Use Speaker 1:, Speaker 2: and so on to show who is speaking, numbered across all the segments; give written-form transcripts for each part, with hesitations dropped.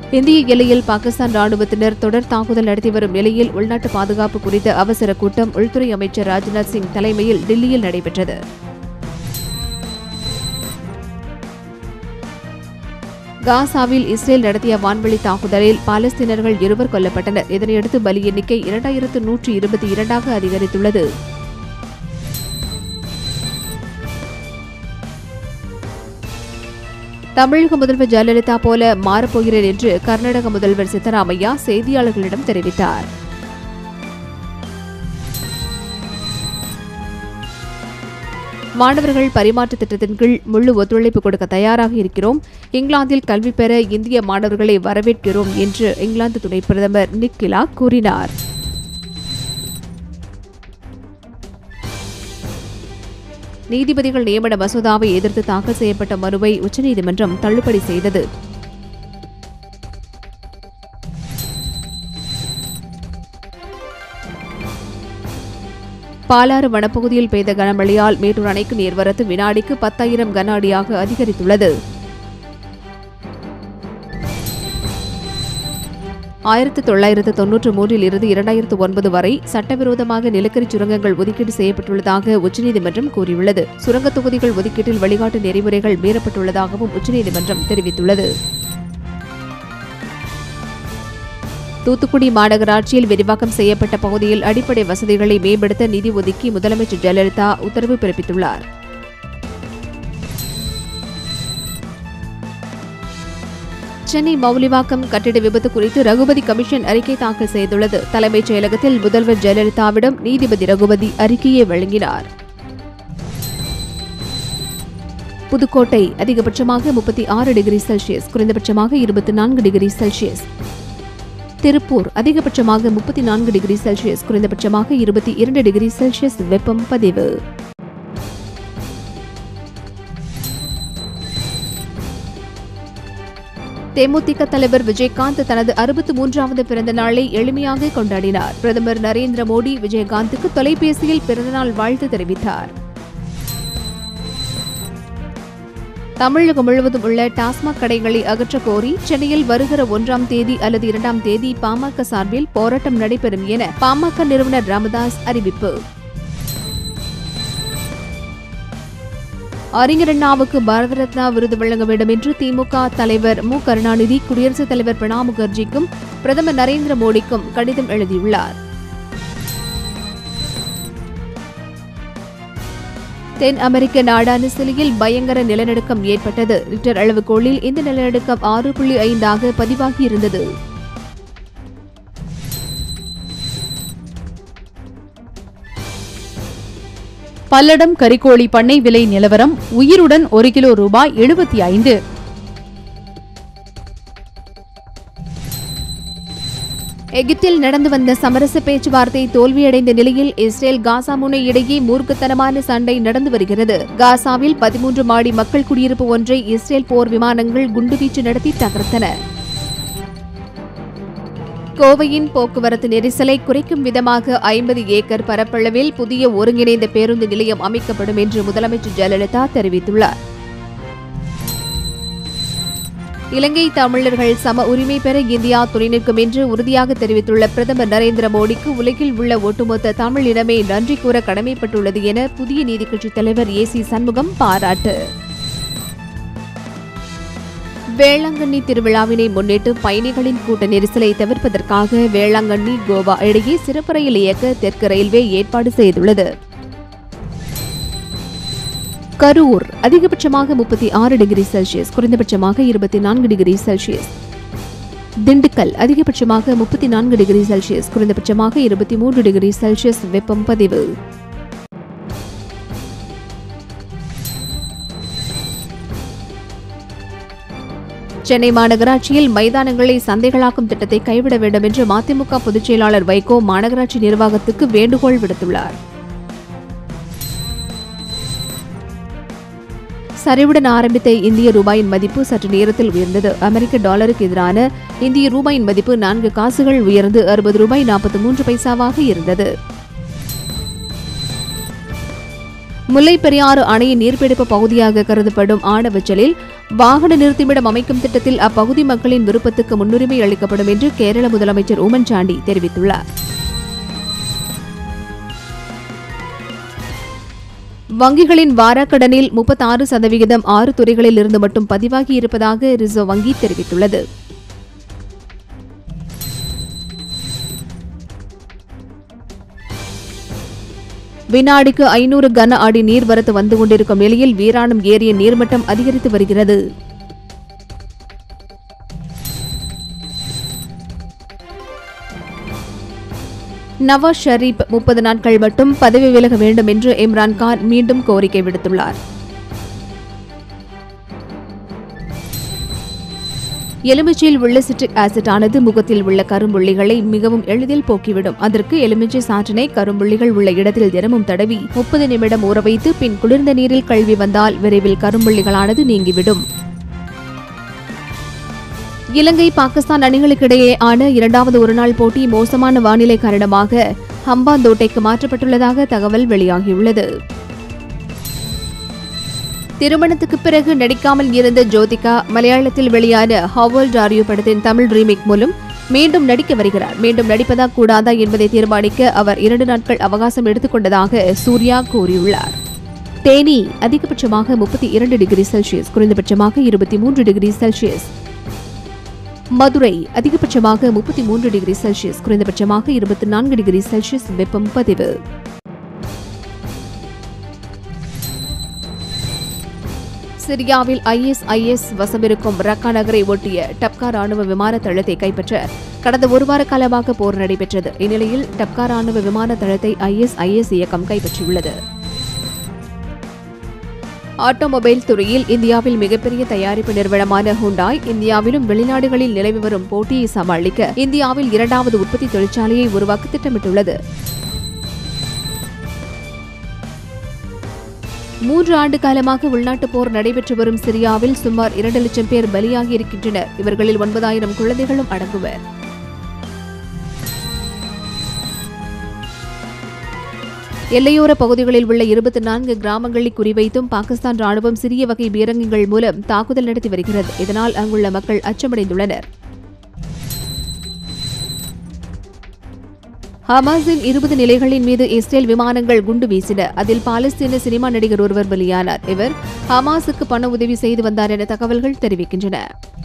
Speaker 1: இந்திய எல்லையில் பாகிஸ்தான் ராணுவத்தினர் தொடர் தாக்குதல் நடத்தி வரும் நிலையில் உள்நாட்டு பாதுகாப்பு குறித்த அவசர கூட்டம் உள்துறை அமைச்சர் ராஜ்நாத் சிங் தலைமையில் டில்லியில் நடைபெற்றது. காசாவில் இஸ்ரேல் நடத்திய வான்வெளி தாக்குதலில் பாலஸ்தீனர்கள் 2 கொல்லப்பட்டனர். இதனையடுத்து பலி எண்ணிக்கை 2122ஆக அதிகரித்துள்ளது. தமிழக முதல்வர் ஜெயலலிதா போல மாறப்போகிறேன் என்று கர்நாடக முதல்வர் சித்தராமையா செய்தியாளர்களிடம் தெரிவித்தார். மாணவர்கள் பரிமாற்ற திட்டத்தின் கீழ் முழு ஒத்துழைப்பு கொடுக்க தயாராக இருக்கிறோம். இங்கிலாந்தில் கல்வி பெற இந்திய மாணவர்களை வரவேற்கிறோம் என்று இங்கிலாந்து துணை பிரதமர் நிக் கிலாக் கூறினார். நீதிபதிகள் நியமன மசோதாவை எதிர்த்து தாக்கல் செய்யப்பட்ட மனுவை உச்சநீதிமன்றம் தள்ளுபடி செய்தது. பாலாறு வனப்பகுதியில் பெய்த கனமழையால் மேட்டூர் அணைக்கு நீர்வரத்து வினாடிக்கு 10,000 கன அடியாக அதிகரித்துள்ளது. 1993 இருந்து 2009 வரை சட்டவிரோதமாக நிலக்கரி சுரங்கங்கள் ஒதுக்கீடு செய்யப்பட்டுள்ளதாக உச்சநீதிமன்றம் கூறியுள்ளது. சுரங்க தொகுதிகள் ஒதுக்கீட்டில் வழிகாட்டு நெறிமுறைகள் மீறப்பட்டுள்ளதாகவும் உச்சநீதிமன்றம் தெரிவித்துள்ளது. தூத்துக்குடி மாநகராட்சியில் விரிவாக்கம் செய்யப்பட்ட பகுதியில் அடிப்படை வசதிகளை மேம்படுத்த நிதி ஒதுக்கி முதலமைச்சர் ஜெயலலிதா உத்தரவு பிறப்பித்துள்ளார். சென்னை மவுலிவாக்கம் கட்டிட விபத்து குறித்து ரகுபதி கமிஷன் அறிக்கை தாக்கல் செய்துள்ளது. தலைமைச் செயலகத்தில் முதல்வர் ஜெயலலிதாவிடம் நீதிபதி ரகுபதி அறிக்கையை வழங்கினார். புதுக்கோட்டை அதிகபட்சமாக 36 டிகிரி செல்சியஸ், குறைந்தபட்சமாக 24 டிகிரி செல்சியஸ். திருப்பூர் அதிகபட்சமாக 34 டிகிரி செல்சியஸ், குறைந்தபட்சமாக 22 டிகிரி செல்சியஸ் வெப்பம் பதிவு. தேமுதிக தலைவர் விஜயகாந்த் தனது 63வது பிறந்த நாளை எளிமையாக கொண்டாடினார். பிரதமர் நரேந்திர மோடி விஜயகாந்துக்கு தொலைபேசியில் பிறந்தநாள் வாழ்த்து தெரிவித்தார். தமிழகம் முழுவதும் உள்ள டாஸ்மாக் கடைகளை அகற்றக் கோரி சென்னையில் வருகிற 1ஆம் தேதி அல்லது 2ஆம் தேதி பாமக சார்பில் போராட்டம் நடைபெறும் என பாமக நிறுவனர் ராமதாஸ் அறிவிப்பு. அறிஞர் அண்ணாவுக்கு பாரத ரத்னா விருது வழங்க வேண்டும் என்று திமுக தலைவர் மு கருணாநிதி குடியரசுத் தலைவர் பிரணாப் முகர்ஜிக்கும் பிரதமர் நரேந்திர மோடிக்கும் கடிதம் எழுதியுள்ளார். தென் அமெரிக்க நாடான சிலியில் பயங்கர நிலநடுக்கம் ஏற்பட்டது. ரிக்டர் அளவுகோலில் இந்த நிலநடுக்கம் 6.5 பதிவாகியிருந்தது.
Speaker 2: பல்லடம் கறிக்கோழி பண்ணை விலை நிலவரம். உயிருடன் 1 கிலோ ரூபாய் 75.
Speaker 1: எகிப்தில் நடந்து வந்த சமரச பேச்சுவார்த்தை தோல்வியடைந்த நிலையில் இஸ்ரேல் காசா முனை இடையே மூர்க்கத்தனமான சண்டை நடந்து வருகிறது. காசாவில் 13 மாடி மக்கள் குடியிருப்பு ஒன்றை இஸ்ரேல் போர் விமானங்கள் குண்டுவீச்சு நடத்தி தகர்த்தன. கோவையின் போக்குவரத்து நெரிசலை குறைக்கும் விதமாக 50 ஏக்கர் பரப்பளவில் புதிய ஒருங்கிணைந்த பேருந்து நிலையம் அமைக்கப்படும் என்று முதலமைச்சர் ஜெயலலிதா தெரிவித்துள்ளார். இலங்கை தமிழர்கள் சம உரிமை பெற இந்தியா துணை நிற்கும் என்று உறுதியாக தெரிவித்துள்ள பிரதமர் நரேந்திர மோடிக்கு உலகில் உள்ள ஒட்டுமொத்த தமிழ் இனமே நன்றி கூற கடமைப்பட்டுள்ளது என புதிய நீதிக்கட்சித் தலைவர் ஏசி சண்முகம் பாராட்டு. வேளாங்கண்ணி திருவிழாவினை முன்னிட்டு பயணிகளின் கூட்ட நெரிசலை தவிர்ப்பதற்காக வேளாங்கண்ணி கோவா இடையே சிறப்பு ரயில் இயக்க தெற்கு ரயில்வே ஏற்பாடு செய்துள்ளது. கரூர் அதிகபட்சமாக 36 டிகிரி செல்சியஸ், குறைந்தபட்சமாக 24 டிகிரி செல்சியஸ். திண்டுக்கல் அதிகபட்சமாக 34 டிகிரி செல்சியஸ், குறைந்தபட்சமாக 23 டிகிரி செல்சியஸ் வெப்பம் பதிவு. சென்னை மாநகராட்சியில் மைதானங்களை சந்தைகளாக்கும் திட்டத்தை கைவிட வேண்டும் என்று மதிமுக பொதுச் செயலாளர் வைகோ மாநகராட்சி நிர்வாகத்துக்கு வேண்டுகோள் விடுத்துள்ளார். சரிவுடன் ஆரம்பித்த இந்திய ரூபாயின் மதிப்பு சற்று நேரத்தில் உயர்ந்தது. அமெரிக்க டாலருக்கு எதிரான இந்திய ரூபாயின் மதிப்பு 4 காசுகள் உயர்ந்து 60 ரூபாய் 43 பைசாவாக இருந்தது. முல்லை பெரியாறு அணையின் நீர்பிடிப்பு பகுதியாக கருதப்படும் ஆனவச்சலில் வாகன நிறுத்துமிடம் அமைக்கும் திட்டத்தில் அப்பகுதி மக்களின் விருப்பத்துக்கு முன்னுரிமை அளிக்கப்படும் என்று கேரள முதலமைச்சர் உம்மன் சாண்டி தெரிவித்துள்ளார். வங்கிகளின் வாராக்கடனில் 36% 6 துறைகளில் இருந்து மட்டும் பதிவாகி இருப்பதாக ரிசர்வ் வங்கி தெரிவித்துள்ளது. வினாடிக்கு 500 கன அடி நீர்வரத்து வந்து கொண்டிருக்கும் நிலையில் வீராணம் ஏரியின் நீர்மட்டம் அதிகரித்து வருகிறது. நவாஸ் ஷரீப் 30 நாட்கள் மட்டும் பதவி விலக வேண்டும் என்று இம்ரான்கான் மீண்டும் கோரிக்கை விடுத்துள்ளார். எலுமிச்சையில் உள்ள சிட்ரிக் ஆசிட் ஆனது முகத்தில் உள்ள கரும்புள்ளிகளை மிகவும் எளிதில் போக்கிவிடும். அதற்கு எலுமிச்சை சாற்றினை கரும்புள்ளிகள் உள்ள இடத்தில் தினமும் தடவி 30 நிமிடம் ஊற வைத்து பின் குளிர்ந்த நீரில் கழுவி வந்தால் விரைவில் கரும்புள்ளிகளானது நீங்கிவிடும். இலங்கை பாகிஸ்தான் அணிகளுக்கிடையேயான 2வது ஒருநாள் போட்டி மோசமான வானிலை காரணமாக ஹம்பாந்தோட்டைக்கு மாற்றப்பட்டுள்ளதாக தகவல் வெளியாகியுள்ளது. திருமணத்துக்கு பிறகு நடிக்காமல் இருந்த ஜோதிகா மலையாளத்தில் வெளியான ஹவ் ஓல்ட் ஆர் யூ படத்தின் தமிழ் ரீமேக் மூலம் மீண்டும் நடிக்க வருகிறார். மீண்டும் நடிப்பதா கூடாதா என்பதை தீர்மானிக்க அவர் 2 நாட்கள் அவகாசம் எடுத்துக் கொண்டதாக சூர்யா கூறியுள்ளார். தேனி அதிகபட்சமாக 32 டிகிரி செல்சியஸ், குறைந்தபட்சமாக 23 டிகிரி செல்சியஸ். மதுரை அதிகபட்சமாக 33 டிகிரி செல்சியஸ், குறைந்தபட்சமாக 24 டிகிரி செல்சியஸ் வெப்பம் பதிவு. சிரியாவில் ISIS வசமிருக்கும் ரக்கா நகரை ஒட்டிய டப்கா ராணுவ விமான தளத்தை கைப்பற்ற கடந்த 1 வார காலமாக போர் நடைபெற்றது. இந்நிலையில் டப்கா ராணுவ விமான தளத்தை ISIS இயக்கம் கைப்பற்றியுள்ளது. ஆட்டோமொபைல் துறையில் இந்தியாவில் மிகப்பெரிய தயாரிப்பு நிறுவனமான ஹுண்டாய் இந்தியாவிலும் வெளிநாடுகளில் நிலவி வரும் போட்டியை சமாளிக்க இந்தியாவில் 2வது உற்பத்தி தொழிற்சாலையை உருவாக்க திட்டமிட்டுள்ளது. 3 ஆண்டு காலமாக உள்நாட்டு போர் நடைபெற்று வரும் சிரியாவில் சுமார் 2 லட்சம் பேர் பலியாகி இருக்கின்றனர். இவர்களில் 9000 குழந்தைகளும் அடங்குவர். எல்லையோர பகுதிகளில் உள்ள 24 கிராமங்களை குறிவைத்தும் பாகிஸ்தான் ராணுவம் சிறிய வகை பீரங்கிகள் மூலம் தாக்குதல் நடத்தி வருகிறது. இதனால் அங்குள்ள மக்கள் அச்சமடைந்துள்ளனர். ஹமாஸின் 20 நிலைகளின் மீது இஸ்ரேல் விமானங்கள் குண்டு வீசின. அதில் பாலஸ்தீன சினிமா நடிகர் ஒருவர் பலியானார். இவர் ஹமாஸுக்கு பண உதவி செய்து வந்தார் என தகவல்கள் தெரிவிக்கின்றன.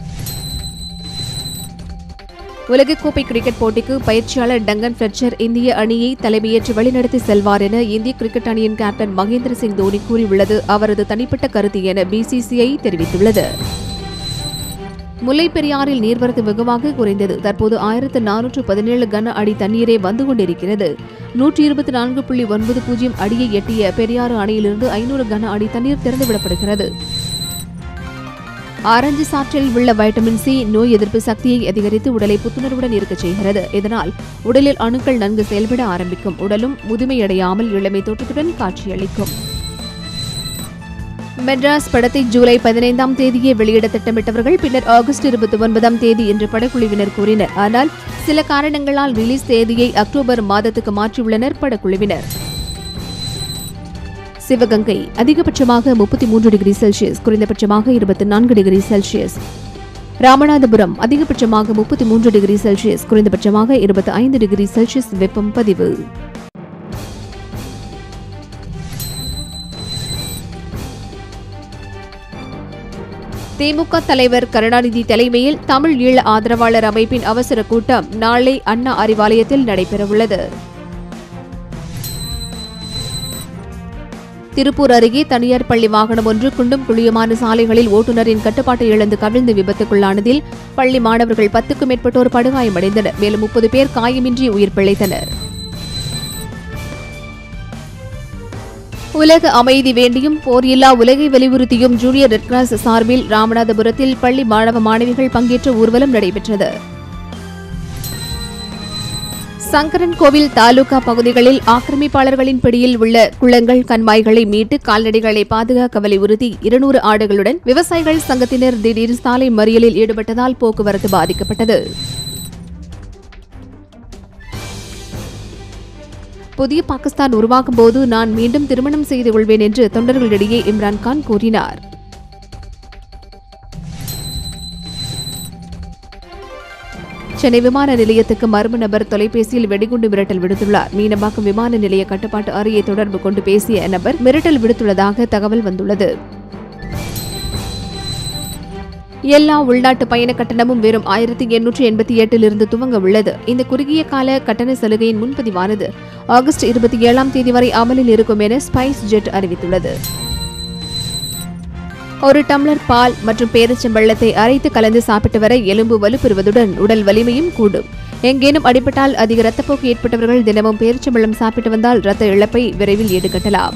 Speaker 1: உலகக்கோப்பை கிரிக்கெட் போட்டிக்கு பயிற்சியாளர் டங்கன் ஃபிளெச்சர் இந்திய அணியை தலைமையேற்று வழிநடத்தி செல்வார் என இந்திய கிரிக்கெட் அணியின் கேப்டன் மகேந்திர சிங் தோனி கூறியுள்ளது அவரது தனிப்பட்ட கருத்து என BCCI தெரிவித்துள்ளது. முல்லை பெரியாறில் நீர்வரத்து வெகுவாக குறைந்தது. தற்போது 1417 கன அடி தண்ணீரே வந்து கொண்டிருக்கிறது. 124.90 அடியை எட்டிய பெரியாறு அணையிலிருந்து 500 கன அடி தண்ணீர் திறந்துவிடப்படுகிறது. ஆரஞ்சு சாற்றில் உள்ள வைட்டமின் C நோய் எதிர்ப்பு சக்தியை அதிகரித்து உடலை புத்துணர்வுடன் இருக்கச் செய்கிறது. இதனால் உடலில் அணுக்கள் நன்கு செயல்பட ஆரம்பிக்கும். உடலும் முதுமையடையாமல் இளமை தோற்றத்துடன் காட்சியளிக்கும். மெட்ராஸ் படத்தை ஜூலை 15ஆம் தேதியே வெளியிட திட்டமிட்டவர்கள் பின்னர் ஆகஸ்ட் 29ஆம் தேதி என்று படக்குழுவினர் கூறினர். ஆனால் சில காரணங்களால் ரிலீஸ் தேதியை அக்டோபர் மாதத்துக்கு மாற்றியுள்ளனர் படக்குழுவினர். சிவகங்கை அதிகபட்சமாக 33 டிகிரி செல்சியஸ், குறைந்தபட்சமாக 24 டிகிரி செல்சியஸ். ராமநாதபுரம் அதிகபட்சமாக 33 டிகிரி செல்சியஸ், குறைந்தபட்சமாக 25 டிகிரி செல்சியஸ் வெப்பம் பதிவு. திமுக தலைவர் கருணாநிதி தலைமையில் தமிழ் ஈழ ஆதரவாளர் அமைப்பின் அவசர கூட்டம் நாளை அண்ணா அறிவாலயத்தில் நடைபெறவுள்ளது. திருப்பூர் அருகே தனியார் பள்ளி வாகனம் ஒன்று குண்டும் குழியுமான சாலைகளில் ஓட்டுநரின் கட்டுப்பாட்டை இழந்து கவிழ்ந்து விபத்துக்குள்ளானதில் பள்ளி மாணவர்கள் 10க்கும் மேற்பட்டோர் படுகாயமடைந்தனர். மேலும் 30 பேர் காயமின்றி உயிர் பிழைத்தனர். உலக அமைதி வேண்டியும் போர் இல்லா உலகை வலியுறுத்தியும் ஜூனியர் ரெட் கிராஸ் சார்பில் ராமநாதபுரத்தில் பள்ளி மாணவ மாணவிகள் பங்கேற்ற ஊர்வலம் நடைபெற்றது. சங்கரன் கோவில் தாலுகா பகுதிகளில் ஆக்கிரமிப்பாளர்களின் பிடியில் உள்ள குளங்கள் கண்மாய்களை மீட்டு கால்நடைகளை பாதுகாக்க வலியுறுத்தி 200 ஆடுகளுடன் விவசாயிகள் சங்கத்தினர் திடீர் சாலை மறியலில் ஈடுபட்டதால் போக்குவரத்து பாதிக்கப்பட்டது. புதிய பாகிஸ்தான் உருவாகும் போது நான் மீண்டும் திருமணம் செய்து கொள்வேன் என்று தொண்டர்களிடையே இம்ரான்கான் கூறினார். சென்னை விமான நிலையத்துக்கு மர்ம நபர் தொலைபேசியில் வெடிகுண்டு மிரட்டல் விடுத்துள்ளார். மீனம்பாக்கம் விமான நிலைய கட்டுப்பாட்டு அறையை தொடர்பு கொண்டு பேசிய நபர் மிரட்டல் விடுத்துள்ளதாக தகவல் வந்துள்ளது. எல்லா உள்நாட்டு பயண கட்டணமும் வெறும் 1888 துவங்க உள்ளது. இந்த குறுகிய கால கட்டண சலுகையின் முன்பதிவானது ஆகஸ்ட் 27 வரை அமலில் இருக்கும் என ஸ்பைஸ் ஜெட் அறிவித்துள்ளது. ஒரு டம்ளர் பால் மற்றும் பேரிச்சம்பழத்தை அரைத்து கலந்து சாப்பிட்டு வர எலும்பு வலுப்பெறுவதுடன் உடல் வலிமையும் கூடும். எங்கேனும் அடிபட்டால் அதிக ரத்தப்போக்கு ஏற்பட்டவர்கள் தினமும் பேரிச்சம்பழம் சாப்பிட்டு வந்தால் ரத்த இழப்பை விரைவில் ஈடுகட்டலாம்.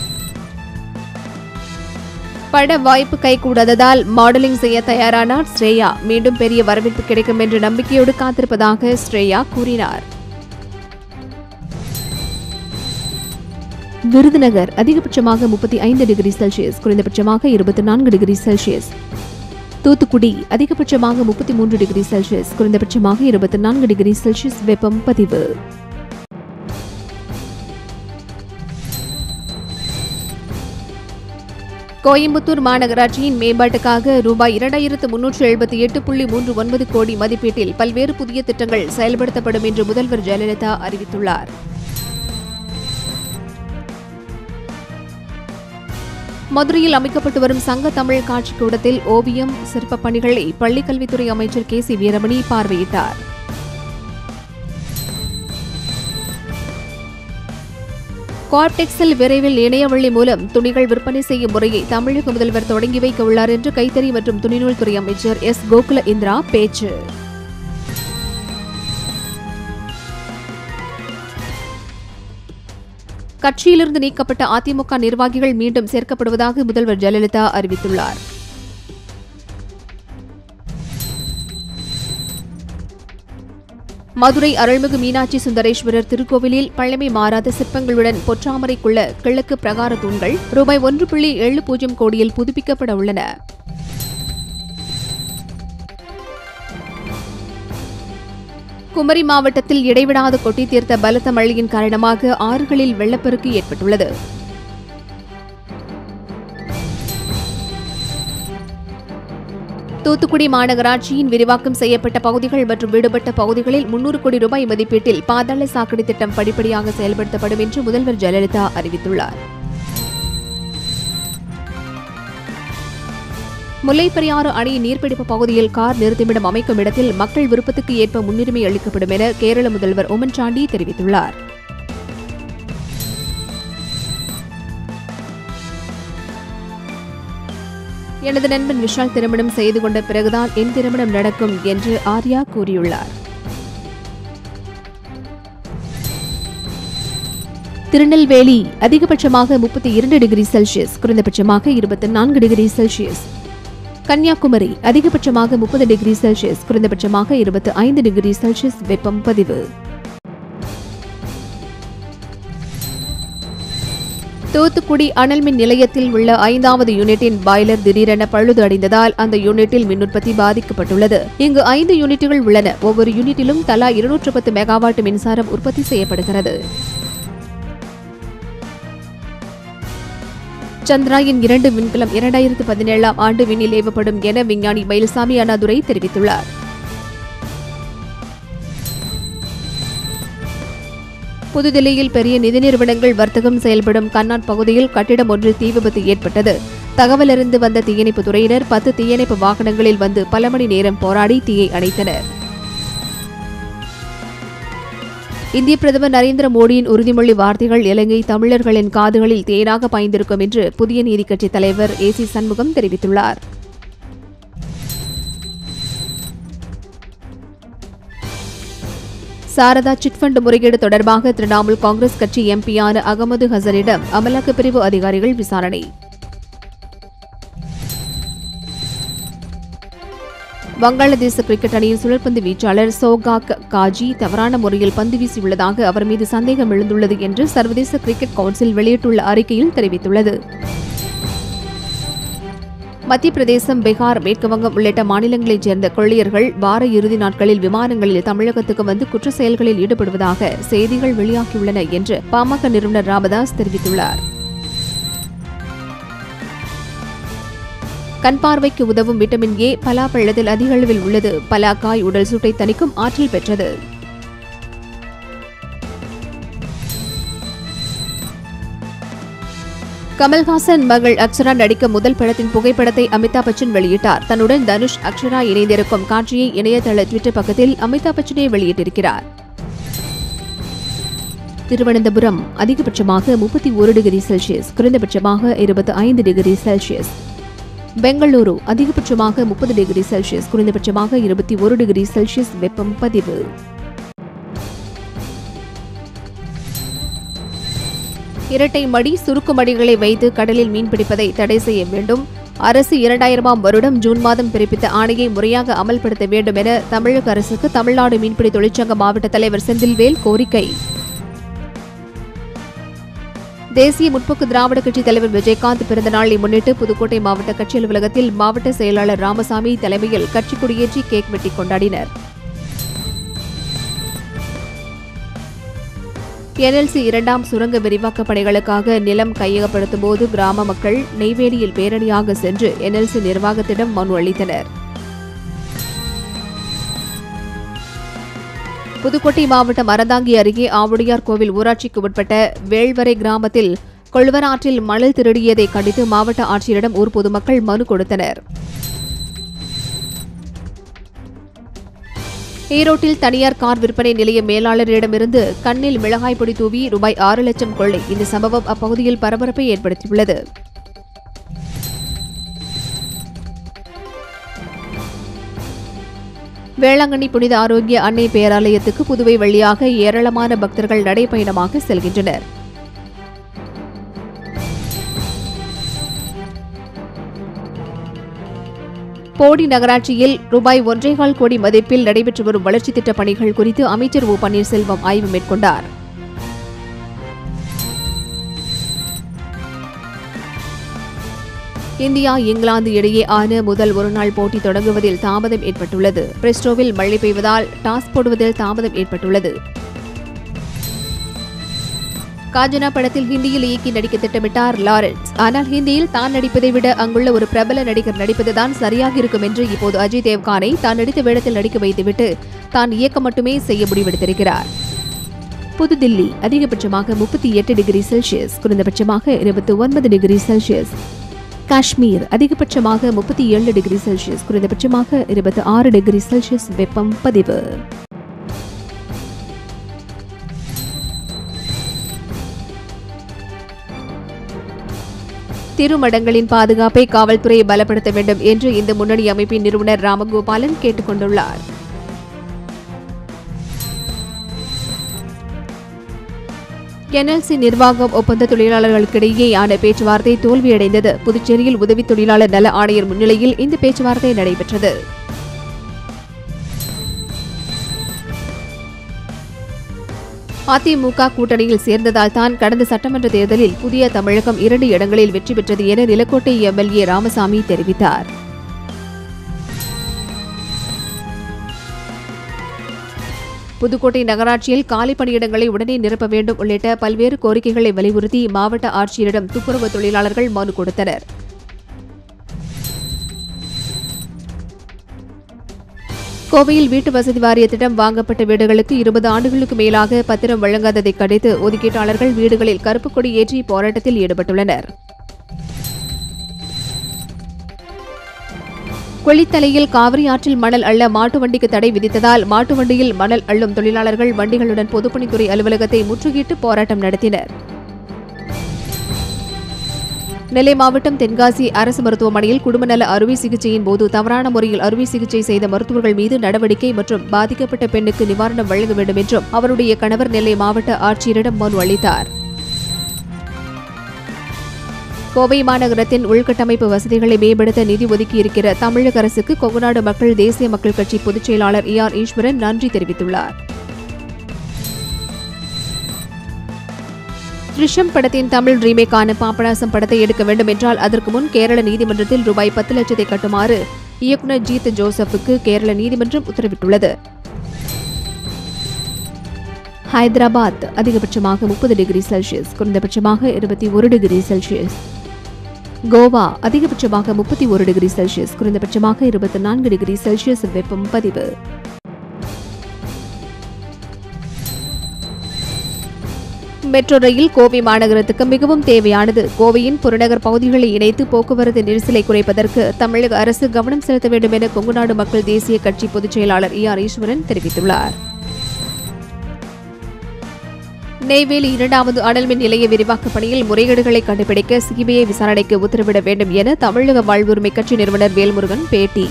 Speaker 1: பட வாய்ப்பு கைகூடாததால் மாடலிங் செய்ய தயாரானார் ஸ்ரேயா. மீண்டும் பெரிய வரவேற்பு கிடைக்கும் என்ற நம்பிக்கையோடு காத்திருப்பதாக ஸ்ரேயா கூறினார். விருதுநகர் அதிகபட்சமாக 35 டிகிரி செல்சியஸ், குறைந்தபட்சமாக 24 டிகிரி செல்சியஸ். தூத்துக்குடி அதிகபட்சமாக 33 டிகிரி செல்சியஸ், குறைந்தபட்சமாக 24 டிகிரி செல்சியஸ் வெப்பம் பதிவு. கோயம்புத்தூர் மாநகராட்சியின் மேம்பாட்டுக்காக ரூபாய் 2378.39 கோடி மதிப்பீட்டில் பல்வேறு புதிய திட்டங்கள் செயல்படுத்தப்படும் என்று முதல்வர் ஜெயலலிதா அறிவித்துள்ளார். மதுரையில் அமைக்கப்பட்டு வரும் சங்க தமிழ் காட்சிக் கூடத்தில் ஓவியம், சிற்பப் பணிகளை பள்ளிக்கல்வித்துறை அமைச்சர் கே. சி. வீரமணி பார்வையிட்டார். கார்டெக்ஸில் விரைவில் இணையவழி மூலம் துணிகள் விற்பனை செய்யும் முறையை தமிழக முதல்வர் தொடங்கி வைக்க உள்ளார் என்று கைத்தறி மற்றும் துணிநூல் துறை அமைச்சர் எஸ். கோகுல இந்திரா பேச்சு. கட்சியிலிருந்து நீக்கப்பட்ட அதிமுக நிர்வாகிகள் மீண்டும் சேர்க்கப்படுவதாக முதல்வர் ஜெயலலிதா அறிவித்துள்ளார். மதுரை அருள்மிகு மீனாட்சி சுந்தரேஸ்வரர் திருக்கோவிலில் பழமை மாறாத சிற்பங்களுடன் பொற்றாமரைக்குள்ள கிழக்கு பிரகார தூண்கள் ரூபாய் 1.70 கோடியில் புதுப்பிக்கப்பட உள்ளன. குமரி மாவட்டத்தில் இடைவிடாது கொட்டி தீர்த்த பலத்த மழையின் காரணமாக ஆறுகளில் வெள்ளப்பெருக்கு ஏற்பட்டுள்ளது. தூத்துக்குடி மாநகராட்சியின் விரிவாக்கம் செய்யப்பட்ட பகுதிகள் மற்றும் விடுபட்ட பகுதிகளில் 300 கோடி ரூபாய் மதிப்பீட்டில் பாதாள சாக்கடை திட்டம் படிப்படியாக செயல்படுத்தப்படும் என்று முதல்வர் ஜெயலலிதா அறிவித்துள்ளார். முல்லைப்பெரியாறு அணை நீர்பிடிப்பு பகுதியில் கார் நிறுத்துமிடம் அமைக்கும் இடத்தில் மக்கள் விருப்பத்துக்கு ஏற்ப முன்னுரிமை அளிக்கப்படும் என கேரள முதல்வர் உம்மன் சாண்டி தெரிவித்துள்ளார். எனது நண்பன் விஷால் திருமணம் செய்து கொண்ட பிறகுதான் என் திருமணம் நடக்கும் என்று ஆர்யா கூறியுள்ளார். திருநெல்வேலி அதிகபட்சமாக 32 டிகிரி செல்சியஸ், குறைந்தபட்சமாக 24 டிகிரி செல்சியஸ். கன்னியாகுமரி அதிகபட்சமாக 30 டிகிரி செல்சியஸ், குறைந்தபட்சமாக 25 டிகிரி செல்சியஸ் வெப்பம் பதிவு. தூத்துக்குடி அனல்மின் நிலையத்தில் உள்ள 5வது யூனிட்டின் பாய்லர் திடீரென பழுது அடைந்ததால் அந்த யூனிட்டில் மின் உற்பத்தி பாதிக்கப்பட்டுள்ளது. இங்கு 5 யூனிட்டுகள் உள்ளன. ஒவ்வொரு யூனிட்டிலும் தலா 210 மெகாவாட் மின்சாரம் உற்பத்தி செய்யப்படுகிறது. சந்திராயன் 2 விண்கலம் 2017ஆம் ஆண்டு விண்ணில் ஏவப்படும் என விஞ்ஞானி மயில்சாமி அண்ணாதுரை தெரிவித்துள்ளார். புதுதில்லியில் பெரிய நிதி நிறுவனங்கள் வர்த்தகம் செயல்படும் கண்ணாட் பகுதியில் கட்டிடம் ஒன்றில் தீ விபத்து ஏற்பட்டது. தகவல் அறிந்து வந்த தீயணைப்பு துறையினர் 10 தீயணைப்பு வாகனங்களில் வந்து பல மணி நேரம் போராடி தீயை அணைத்தனர். இந்திய பிரதமர் நரேந்திர மோடியின் உறுதிமொழி வார்த்தைகள் இலங்கை தமிழர்களின் காதுகளில் தேனாக பாய்ந்திருக்கும் என்று புதிய நீதி கட்சி தலைவர் ஏ.சி. சண்முகம் தெரிவித்துள்ளார். சாரதா சிட்பண்ட் முறைகேடு தொடர்பாக திரிணாமுல் காங்கிரஸ் கட்சி எம்பியான அகமது ஹசனிடம் அமலாக்கப் பிரிவு அதிகாரிகள் விசாரணை. வங்காளதேச கிரிக்கெட் அணியின் சுழற்பந்து வீச்சாளர் சோகாக் காஜி தவறான முறையில் பந்து வீசியுள்ளதாக அவர் மீது சந்தேகம் எழுந்துள்ளது என்று சர்வதேச கிரிக்கெட் கவுன்சில் வெளியிட்டுள்ள அறிக்கையில் தெரிவித்துள்ளது. மத்திய பிரதேசம், பீகார், மேற்குவங்கம் உள்ளிட்ட மாநிலங்களைச் சேர்ந்த கொள்ளையர்கள் வார இறுதி நாட்களில் விமானங்களில் தமிழகத்துக்கு வந்து குற்ற செயல்களில் ஈடுபடுவதாக செய்திகள் வெளியாகியுள்ளன என்று பாமக நிறுவனர் ராமதாஸ் தெரிவித்துள்ளார். கண் பார்வைக்கு உதவும் விட்டமின் ஏ பலாப்பழத்தில் அதிக அளவில் உள்ளது. பலாக்காய் உடல் சூட்டை தணிக்கும் ஆற்றல் பெற்றது. கமல்ஹாசன் மகள் அக்ஷரா நடிக்க முதல் படத்தின் புகைப்படத்தை அமிதாப் பச்சன் வெளியிட்டார். தன்னுடன் தனுஷ், அக்ஷரா இணைந்திருக்கும் காட்சியை இணையதள ட்விட்டர் பக்கத்தில் அமிதாப் பச்சனே வெளியிட்டிருக்கிறார். திருவனந்தபுரம் அதிகபட்சமாக 31 டிகிரி செல்சியஸ், குறைந்தபட்சமாக 25 டிகிரி செல்சியஸ். பெங்களூரு அதிகபட்சமாக 30 டிகிரி செல்சியஸ், குறைந்தபட்சமாக 21 டிகிரி செல்சியஸ் வெப்பம் பதிவு. இரட்டை மடி, சுருக்கு மடிகளை வைத்து கடலில் மீன்பிடிப்பதை தடை செய்ய வேண்டும். அரசு 2000ஆம் வருடம் ஜூன் மாதம் பிறப்பித்த ஆணையை முறையாக அமல்படுத்த வேண்டும் என தமிழக அரசுக்கு தமிழ்நாடு மீன்பிடி தொழிற்சங்க மாவட்ட தலைவர் செந்தில்வேல் கோரிக்கை. தேசிய முற்போக்கு திராவிட கட்சித் தலைவர் விஜயகாந்த் பிறந்த நாளை முன்னிட்டு புதுக்கோட்டை மாவட்ட கட்சி அலுவலகத்தில் மாவட்ட செயலாளர் ராமசாமி தலைமையில் கட்சி கொடியேற்றி கேக் வெட்டி கொண்டாடினர். NLC 2ஆம் சுரங்க விரிவாக்கப் பணிகளுக்காக நிலம் கையகப்படுத்தும் போது கிராம மக்கள் நெய்வேலியில் பேரணியாக சென்று NLC நிர்வாகத்திடம் மனு அளித்தனர். புதுக்கோட்டை மாவட்டம் அறந்தாங்கி அருகே ஆவுடையார் கோவில் ஊராட்சிக்கு உட்பட்ட வேள்வரை கிராமத்தில் கொள்வனாற்றில் மணல் திருடியதை கண்டித்து மாவட்ட ஆட்சியரிடம் ஊர் பொதுமக்கள் மனு கொடுத்தனர். ஈரோட்டில் தனியார் கார் விற்பனை நிலைய மேலாளரிடமிருந்து கண்ணில் மிளகாய் பொடி தூவி ரூபாய் 6 லட்சம் கொள்ளை. இந்த சம்பவம் அப்பகுதியில் பரபரப்பை ஏற்படுத்தியுள்ளது. வேளாங்கண்ணி புனித ஆரோக்கிய அன்னை பேராலயத்துக்கு புதுவை வழியாக ஏராளமான பக்தர்கள் நடைபயணமாக செல்கின்றனர். போடி நகராட்சியில் ரூபாய் 1.25 கோடி மதிப்பில் நடைபெற்று வரும் வளர்ச்சித் திட்டப் பணிகள் குறித்து அமைச்சர் ஓ பன்னீர்செல்வம் ஆய்வு மேற்கொண்டார். இந்தியா, இங்கிலாந்து இடையே ஆன முதல் ஒருநாள் போட்டி தொடங்குவதில் தாமதம் ஏற்பட்டுள்ளது. பிரிஸ்டோவில் மழை பெய்வதால் டாஸ் போடுவதில் தாமதம் ஏற்பட்டுள்ளது. காஞ்சனா படத்தில் ஹிந்தியில் இயக்கி நடிக்க திட்டமிட்டார் லாரன்ஸ். ஆனால் ஹிந்தியில் தான் நடிப்பதை விட அங்குள்ள ஒரு பிரபல நடிகர் நடிப்பதுதான் சரியாக இருக்கும் என்று இப்போது அஜய் தேவ்கானை தான் நடித்த வேடத்தில் நடிக்க வைத்துவிட்டு தான் இயக்க மட்டுமே செய்ய முடிவெடுத்திருக்கிறார். புதுதில்லி அதிகபட்சமாக 38 டிகிரி செல்சியஸ், குறைந்தபட்சமாக 29 டிகிரி செல்சியஸ். காஷ்மீர் அதிகபட்சமாக 37 டிகிரி செல்சியஸ், குறைந்தபட்சமாக 26 டிகிரி செல்சியஸ் வெப்பம் பதிவு. திருமடங்களின் பாதுகாப்பை காவல்துறை பலப்படுத்த வேண்டும் என்று இந்து முன்னணி அமைப்பின் நிறுவனர் ராமகோபாலன் கேட்டுக் கொண்டுள்ளார். NLC நிர்வாகம் ஒப்பந்த தொழிலாளர்களுக்கிடையேயான பேச்சுவார்த்தை தோல்வியடைந்தது. புதுச்சேரியில் உதவி தொழிலாளர் நல ஆணையர் முன்னிலையில் இந்த பேச்சுவார்த்தை நடைபெற்றது. அதிமுக கூட்டணியில் சேர்ந்ததால் தான் கடந்த சட்டமன்ற தேர்தலில் புதிய தமிழகம் 2 இடங்களில் வெற்றி பெற்றது என நிலக்கோட்டை MLA ராமசாமி தெரிவித்தார். புதுக்கோட்டை நகராட்சியில் காலி பணியிடங்களை உடனே நிரப்ப வேண்டும் உள்ளிட்ட பல்வேறு கோரிக்கைகளை வலியுறுத்தி மாவட்ட ஆட்சியரிடம் துப்புரவு தொழிலாளர்கள் மனு கொடுத்தனர். கோவையில் வீட்டு வசதி வாரியத்திடம் வாங்கப்பட்ட வீடுகளுக்கு 20 ஆண்டுகளுக்கு மேலாக பத்திரம் வழங்காததை கண்டித்து ஒதுக்கீட்டாளர்கள் வீடுகளில் கருப்பு கொடி ஏற்றி போராட்டத்தில் ஈடுபட்டுள்ளனர். கொள்ளித்தலையில் காவிரி ஆற்றில் மணல் அள்ள மாட்டு வண்டிக்கு தடை விதித்ததால் மாட்டு வண்டியில் மணல் அள்ளும் தொழிலாளர்கள் வண்டிகளுடன் பொதுப்பணித்துறை அலுவலகத்தை முற்றுகையிட்டு போராட்டம் நடத்தினர். நெல்லை மாவட்டம் தென்காசி அரசு மருத்துவமனையில் குடும்பநல அறுவை சிகிச்சையின் போது தவறான முறையில் அறுவை சிகிச்சை செய்த மருத்துவர்கள் மீது நடவடிக்கை மற்றும் பாதிக்கப்பட்ட பெண்ணுக்கு நிவாரணம் வழங்க வேண்டும் என்றும் அவருடைய கணவர் நெல்லை மாவட்ட ஆட்சியரிடம் மனு அளித்தார். கோவை மாநகரத்தின் உள்கட்டமைப்பு வசதிகளை மேம்படுத்த நிதி ஒதுக்கியிருக்கிற தமிழக அரசுக்கு கொங்குநாடு மக்கள் தேசிய மக்கள் கட்சி பொதுச் செயலாளர் ER ஈஸ்வரன் நன்றி தெரிவித்துள்ளார். த்ரிஷம் படத்தின் தமிழ் ரீமேக்கான பாபநாசம் படத்தை எடுக்க வேண்டும் என்றால் அதற்கு முன் கேரள நீதிமன்றத்தில் ரூபாய் 10 லட்சத்தை கட்டுமாறு இயக்குநர் ஜீத் ஜோசப்புக்கு கேரள நீதிமன்றம் உத்தரவிட்டுள்ளது. ஹைதராபாத் அதிகபட்சமாக 30 டிகிரி செல்சியஸ், குறைந்தபட்சமாக 21 டிகிரி செல்சியஸ். கோவா அதிகபட்சமாக 31 டிகிரி செல்சியஸ், குறைந்தபட்சமாக 24 டிகிரி செல்சியஸ் வெப்பம் பதிவு. மெட்ரோ ரயில் கோவை மாநகரத்துக்கு மிகவும் தேவையானது. கோவையின் புறநகர் பகுதிகளை இணைத்து போக்குவரத்து நெரிசலை குறைப்பதற்கு தமிழக அரசு கவனம் செலுத்த வேண்டும் என கொங்குநாடு மக்கள் தேசிய கட்சி பொதுச் செயலாளர் ER ஈஸ்வரன் தெரிவித்துள்ளார். நெய்வேலி 2வது அனல்மின் நிலைய விரிவாக்கப் பணியில் முறைகேடுகளை கண்டுபிடிக்க சிபிஐ விசாரணைக்கு உத்தரவிட வேண்டும் என தமிழக வாழ்வுரிமை கட்சி நிறுவனர் வேல்முருகன் பேட்டி.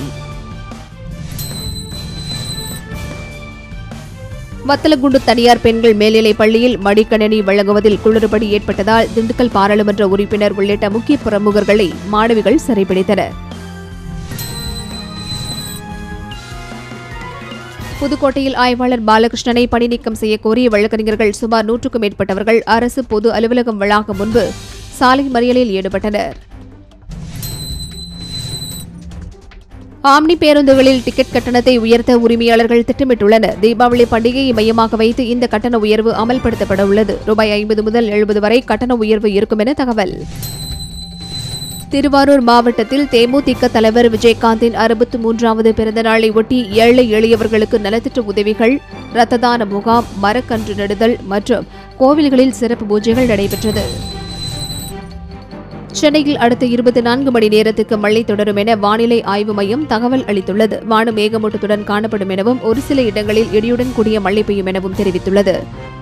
Speaker 1: வத்தலகுண்டு தனியார் பெண்கள் மேல்நிலைப் பள்ளியில் மடிக்கணினி வழங்குவதில் குளறுபடி ஏற்பட்டதால் திண்டுக்கல் பாராளுமன்ற உறுப்பினர் உள்ளிட்ட முக்கிய பிரமுகர்களை மாணவிகள் சிறைப்பிடித்தனர். புதுக்கோட்டையில் ஆய்வாளர் பாலகிருஷ்ணனை பணி நீக்கம் செய்யக்கோரிய வழக்கறிஞர்கள் சுமார் 100க்கும் மேற்பட்டவர்கள் அரசு பொது அலுவலகம் வளாகம் முன்பு சாலை மறியலில் ஈடுபட்டனர். ஆம்னி பேருந்துகளில் டிக்கெட் கட்டணத்தை உயர்த்த உரிமையாளர்கள் திட்டமிட்டுள்ளனர். தீபாவளி பண்டிகையை மையமாக வைத்து இந்த கட்டண உயர்வு அமல்படுத்தப்பட உள்ளது. ரூபாய் 50 முதல் 70 வரை கட்டண உயர்வு இருக்கும் என தகவல். திருவாரூர் மாவட்டத்தில் தேமுதிக தலைவர் விஜயகாந்தின் 63வது பிறந்த நாளை ஒட்டி ஏழை எளியவர்களுக்கு நலத்திட்ட உதவிகள், இரத்த தான முகாம், மரக்கன்று நடுதல் மற்றும் கோவில்களில் சிறப்பு பூஜைகள் நடைபெற்றது. சென்னையில் அடுத்த 24 மணி நேரத்துக்கு மழை தொடரும் என வானிலை ஆய்வு மையம் தகவல் அளித்துள்ளது. வானம் மேகமூட்டத்துடன் காணப்படும் எனவும் ஒரு சில இடங்களில் இடியுடன் கூடிய மழை பெய்யும் எனவும் தெரிவித்துள்ளது.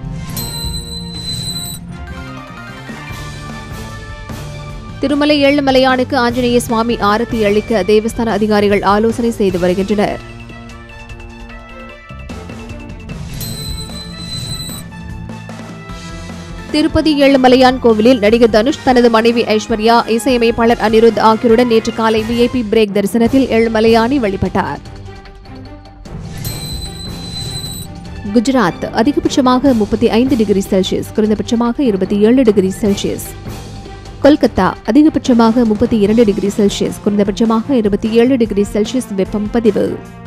Speaker 1: திருமலை ஏழுமலையானுக்கு ஆஞ்சநேய சுவாமி ஆரத்தி அளிக்க தேவஸ்தான அதிகாரிகள் ஆலோசனை செய்து வருகின்றனர். திருப்பதி ஏழுமலையான் கோவிலில் நடிகர் தனுஷ் தனது மனைவி ஐஸ்வர்யா, இசையமைப்பாளர் அனிருத் ஆகியோருடன் நேற்று காலை VIP பிரேக் தரிசனத்தில் ஏழுமலையானை வழிபட்டார். குஜராத் அதிகபட்சமாக 35 டிகிரி செல்சியஸ், குறைந்தபட்சமாக 27 டிகிரி செல்சியஸ். கொல்கத்தா அதிகபட்சமாக 32 டிகிரி செல்சியஸ், குறைந்தபட்சமாக 27 டிகிரி செல்சியஸ் வெப்பம் பதிவு.